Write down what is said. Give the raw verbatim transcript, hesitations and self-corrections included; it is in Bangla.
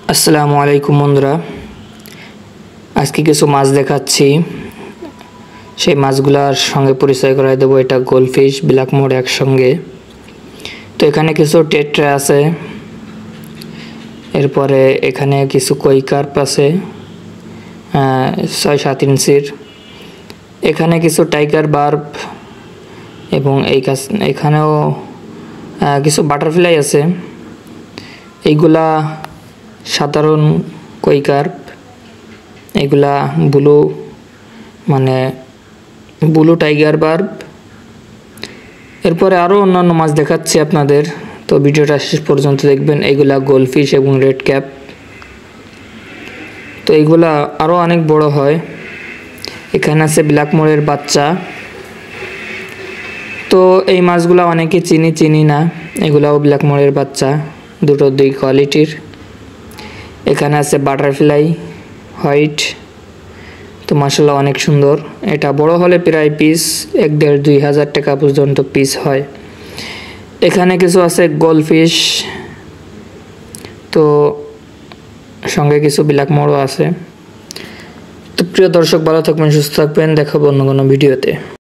আসসালামু আলাইকুম বন্ধুরা, আজকে কিছু মাছ দেখাচ্ছি। সেই মাছগুলোর সঙ্গে পরিচয় করাই দেবো। এটা গোল্ডফিশ, ব্ল্যাক মোর একসঙ্গে। তো এখানে কিছু টেট্রা আছে, এরপরে এখানে কিছু কই কার্প আছে ছয় সাত ইঞ্চির। এখানে কিছু টাইগার বার্ব এবং এই কাছ এখানেও কিছু বাটারফ্লাই আছে। এইগুলা সাধারণ কই কার্প, এগুলা ব্লু মানে ব্লু টাইগার বার্ব। এরপরে আরও অন্যান্য মাছ দেখাচ্ছি আপনাদের, তো ভিডিওটা শেষ পর্যন্ত দেখবেন। এইগুলা গোল্ডফিশ এবং রেড ক্যাপ। তো এইগুলা আরও অনেক বড় হয়। এখানে আছে ব্ল্যাক মোরের বাচ্চা। তো এই মাছগুলা অনেকে চিনি চিনি না, এগুলাও ব্ল্যাক মোরের বাচ্চা, দুটো দুই কোয়ালিটির। এখানে আছে বাটারফ্লাই হোয়াইট। তো মাশাআল্লাহ অনেক সুন্দর। এটা বড় হলে প্রায় পিস এক দেড় দুই হাজার টাকা পর্যন্ত পিস হয়। এখানে কিছু আছে গোল্ডফিশ, তো সঙ্গে কিছু ব্ল্যাক মোরও আছে। তো প্রিয় দর্শক, ভালো থাকবেন, সুস্থ থাকবেন, দেখাবো অন্য কোনো ভিডিওতে।